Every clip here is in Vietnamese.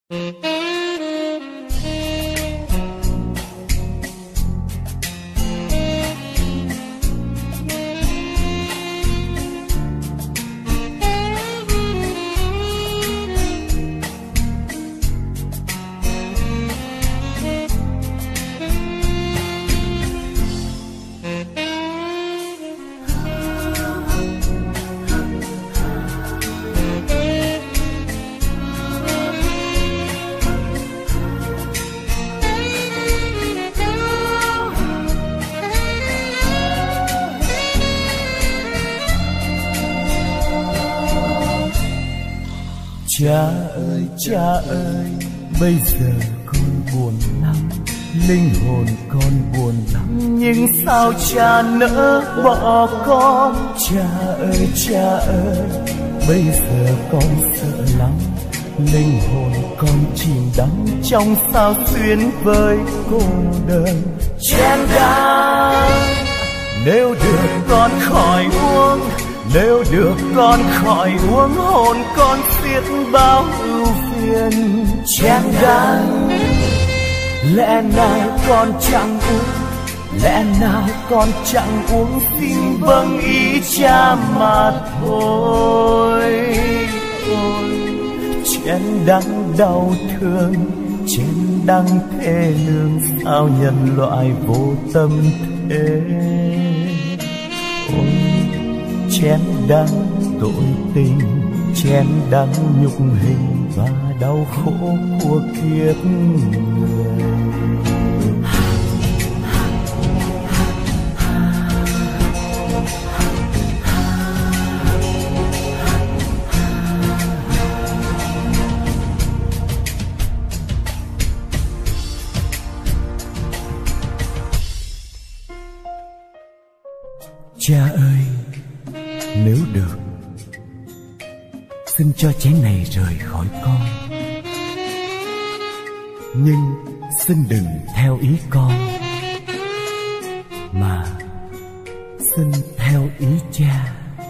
Cha ơi, bây giờ con buồn lắm, linh hồn con buồn lắm, nhưng sao cha nỡ bỏ con? Cha ơi, bây giờ con sợ lắm, linh hồn con chìm đắm trong sao xuyên với cô đơn. Chén đắng, nếu được con khỏi uống, nếu được con khỏi uống, hồn con xiết bao ưu phiền. Chén đắng, lẽ nào con chẳng uống, lẽ nào con chẳng uống, xin vâng ý cha mà thôi. Chén đắng đau thương, chén đắng thê lương, sao nhân loại vô tâm thế. Chén đắng tội tình, chén đắng nhục hình và đau khổ của kiếp người. Cha ơi, nếu được, xin cho chén này rời khỏi con, nhưng xin đừng theo ý con, mà xin theo ý cha.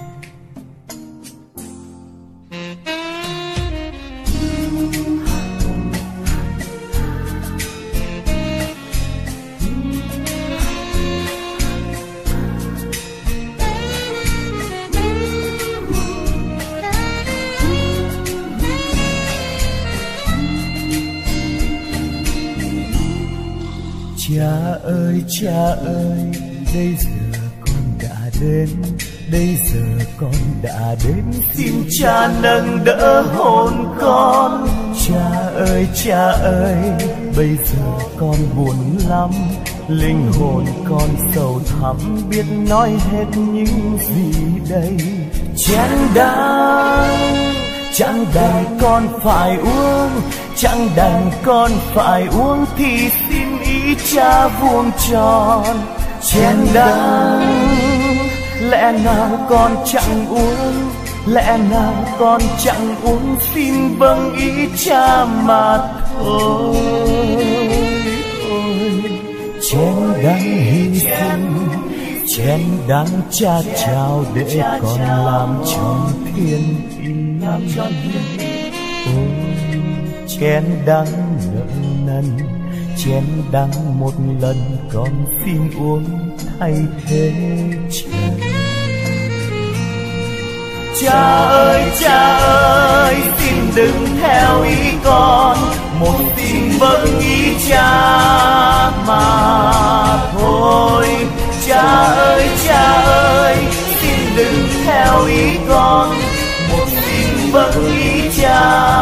Cha ơi, bây giờ con đã đến, bây giờ con đã đến, xin cha nâng đỡ hồn con. Cha ơi, bây giờ con buồn lắm, linh hồn con sầu thắm, biết nói hết những gì đây. Chén đắng, chẳng đành con phải uống, chẳng đành con phải uống, thì xin ý cha vuông tròn. Chén đắng, lẽ nào con chẳng uống, lẽ nào con chẳng uống, xin vâng ý cha mà thôi. Chén đắng hy sinh, chén đắng cha trao để con làm tròn thiên ý. Chén đắng nợ nần, chén đắng một lần con xin uống thay thế trời. Cha ơi, xin đừng theo ý con, một xin vâng ý cha mà thôi. Cha ơi, xin đừng theo ý con, một xin vâng ý cha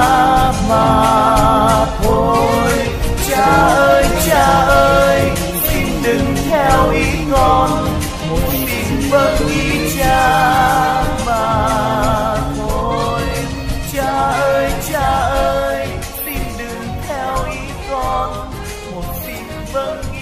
mà thôi. Cha ơi, xin đừng theo ý con, một xin vâng ý cha mà thôi. Cha ơi, xin đừng theo ý con, một xin vâng ý